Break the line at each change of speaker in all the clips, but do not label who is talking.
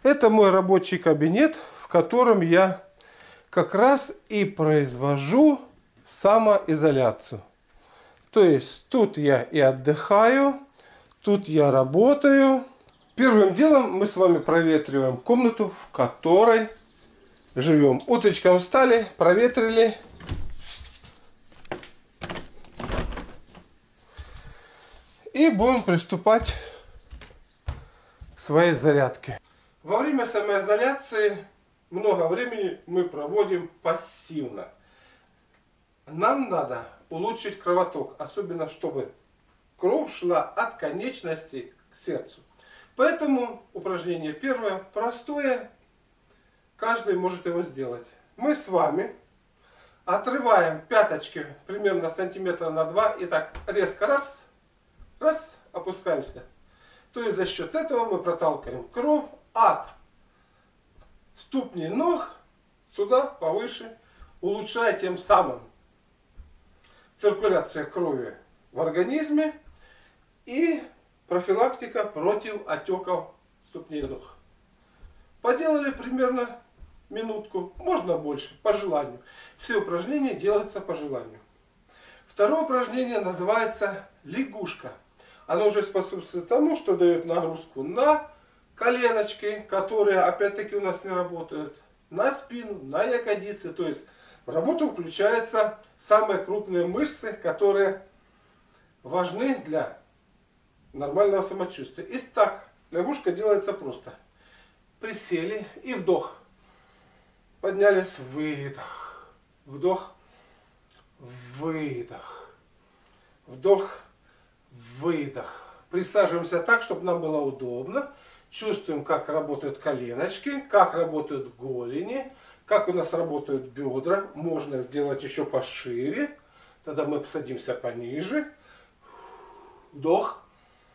Это мой рабочий кабинет, в котором я как раз и произвожу самоизоляцию. То есть тут я и отдыхаю, тут я работаю. Первым делом мы с вами проветриваем комнату, в которой живем. Утречком встали, проветрили. И будем приступать к своей зарядке. Во время самоизоляции много времени мы проводим пассивно. Нам надо улучшить кровоток, особенно чтобы кровь шла от конечностей к сердцу. Поэтому упражнение первое, простое, каждый может его сделать. Мы с вами отрываем пяточки примерно сантиметра на 2 и так резко раз, раз, опускаемся. То есть за счет этого мы проталкиваем кровь от ступней ног сюда повыше, улучшая тем самым циркуляция крови в организме и профилактика против отеков ступней ног. Поделали примерно минутку, можно больше, по желанию. Все упражнения делаются по желанию. Второе упражнение называется лягушка. Оно уже способствует тому, что дает нагрузку на коленочки, которые опять-таки у нас не работают, на спину, на ягодицы. То есть в работу включаются самые крупные мышцы, которые важны для нормального самочувствия. Итак, лягушка делается просто. Присели и вдох. Поднялись, выдох. Вдох, выдох. Вдох, выдох. Присаживаемся так, чтобы нам было удобно. Чувствуем, как работают коленочки, как работают голени, как у нас работают бедра. Можно сделать еще пошире. Тогда мы садимся пониже. Вдох,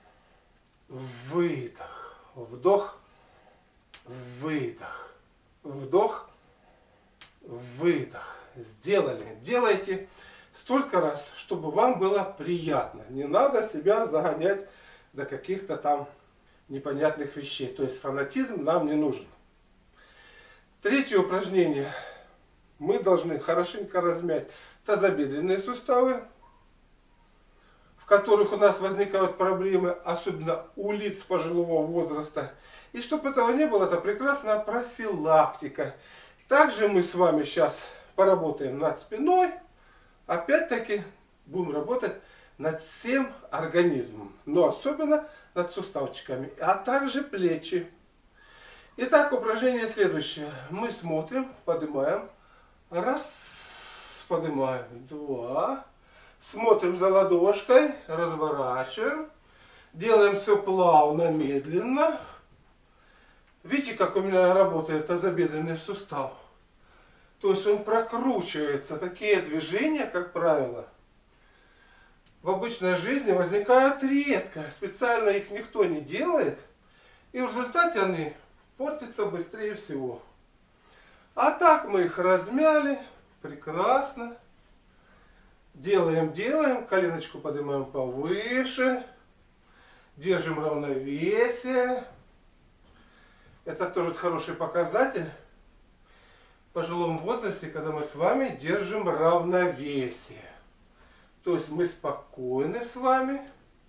выдох. Вдох, выдох. Вдох, выдох. Сделали. Делайте столько раз, чтобы вам было приятно. Не надо себя загонять до каких-то там непонятных вещей. То есть фанатизм нам не нужен. Третье упражнение. Мы должны хорошенько размять тазобедренные суставы, в которых у нас возникают проблемы, особенно у лиц пожилого возраста. И чтобы этого не было, это прекрасная профилактика. Также мы с вами сейчас поработаем над спиной. Опять-таки будем работать над всем организмом, но особенно над суставчиками, а также плечи. Итак, упражнение следующее. Мы смотрим, поднимаем. Раз, поднимаем. Два. Смотрим за ладошкой, разворачиваем. Делаем все плавно, медленно. Видите, как у меня работает тазобедренный сустав? То есть он прокручивается. Такие движения, как правило, в обычной жизни возникают редко. Специально их никто не делает. И в результате они портятся быстрее всего. А так мы их размяли. Прекрасно. Делаем, делаем. Коленочку поднимаем повыше. Держим равновесие. Это тоже хороший показатель в пожилом возрасте, когда мы с вами держим равновесие. То есть мы спокойны с вами.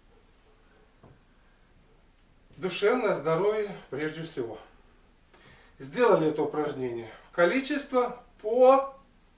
Душевное здоровье прежде всего. Сделали это упражнение. Количество по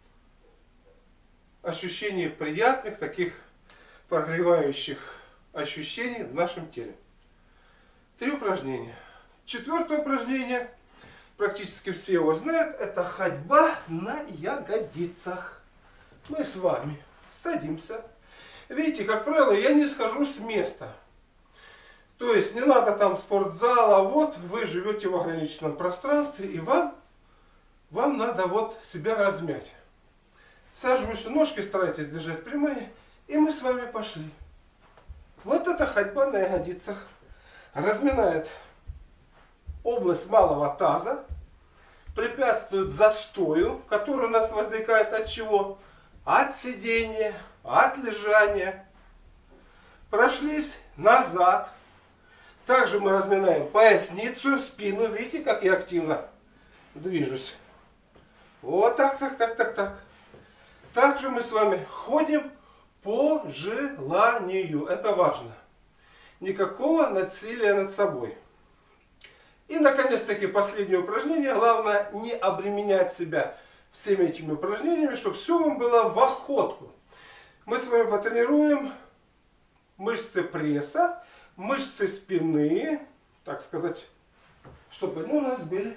ощущению приятных, таких прогревающих ощущений в нашем теле. 3 упражнения. Четвертое упражнение, практически все его знают, это ходьба на ягодицах. Мы с вами садимся. Видите, как правило, я не схожу с места. То есть не надо там спортзала, вот вы живете в ограниченном пространстве, и вам надо вот себя размять. Сажусь, ножки старайтесь держать прямые, и мы с вами пошли. Вот это ходьба на ягодицах. Разминает область малого таза, препятствует застою, который у нас возникает от чего? От сидения, от лежания. Прошлись назад. Также мы разминаем поясницу, спину. Видите, как я активно движусь. Вот так, так, так, так, так. Также мы с вами ходим по желанию. Это важно. Никакого насилия над собой. И, наконец-таки, последнее упражнение. Главное, не обременять себя всеми этими упражнениями, чтобы все вам было в охотку. Мы с вами потренируем мышцы пресса, мышцы спины, так сказать, чтобы они у нас были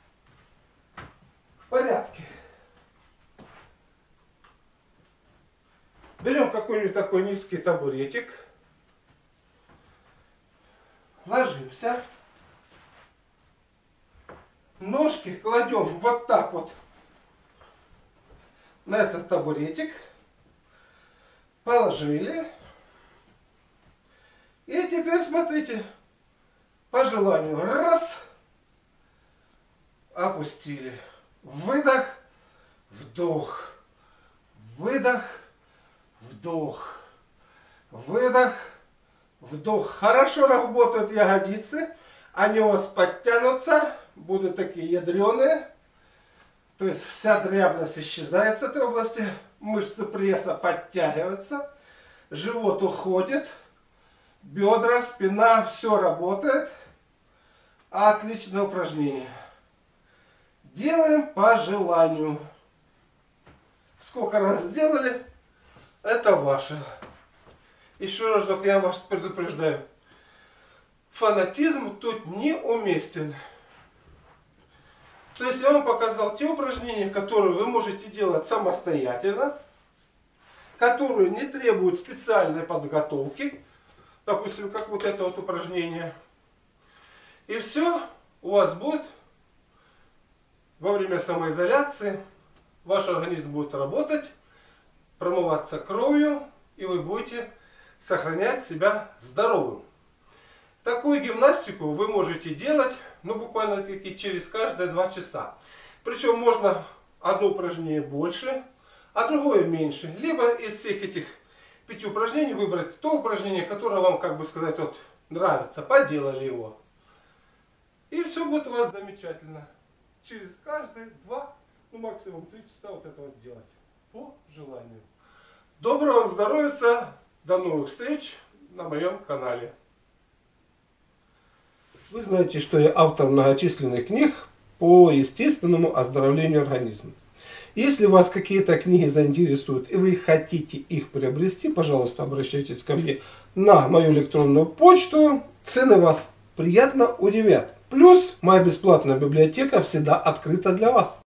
в порядке. Берем какой-нибудь такой низкий табуретик, ложимся, ножки кладем вот так вот на этот табуретик, положили. И теперь смотрите, по желанию, раз, опустили, выдох, вдох, выдох, вдох, выдох, вдох. Хорошо работают ягодицы, они у вас подтянутся, будут такие ядреные, то есть вся дряблость исчезает с этой области, мышцы пресса подтягиваются, живот уходит. Бедра, спина, все работает. Отличное упражнение. Делаем по желанию. Сколько раз сделали, это ваше. Еще раз только я вас предупреждаю. Фанатизм тут неуместен. То есть я вам показал те упражнения, которые вы можете делать самостоятельно, которые не требуют специальной подготовки. Допустим, как вот это вот упражнение. И все у вас будет во время самоизоляции. Ваш организм будет работать, промываться кровью, и вы будете сохранять себя здоровым. Такую гимнастику вы можете делать, ну, буквально-таки через каждые 2 часа. Причем можно одно упражнение больше, а другое меньше. Либо из всех этих 5 упражнений выбрать то упражнение, которое вам, как бы сказать, вот нравится. Поделали его. И все будет у вас замечательно. Через каждые 2, ну максимум 3 часа вот это вот делать. По желанию. Доброго вам здоровья. До новых встреч на моем канале. Вы знаете, что я автор многочисленных книг по естественному оздоровлению организма. Если вас какие-то книги заинтересуют и вы хотите их приобрести, пожалуйста, обращайтесь ко мне на мою электронную почту. Цены вас приятно удивят. Плюс моя бесплатная библиотека всегда открыта для вас.